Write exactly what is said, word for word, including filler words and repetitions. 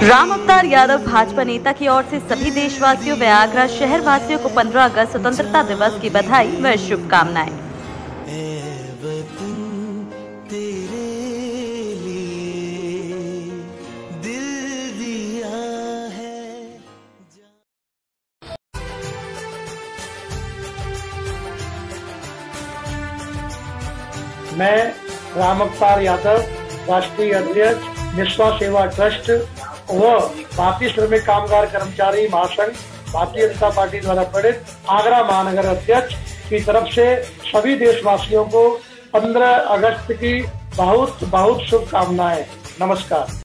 राम अवतार यादव भाजपा नेता की ओर से सभी देशवासियों व आगरा शहर वासियों को पंद्रह अगस्त स्वतंत्रता दिवस की बधाई व शुभकामनाएं। मैं राम अवतार यादव, राष्ट्रीय अध्यक्ष निस्वा सेवा ट्रस्ट व भारतीय श्रमिक कामगार कर्मचारी महासंघ भारतीय जनता पार्टी द्वारा प्रेरित आगरा महानगर अध्यक्ष की तरफ से सभी देशवासियों को पंद्रह अगस्त की बहुत बहुत शुभकामनाएं। नमस्कार।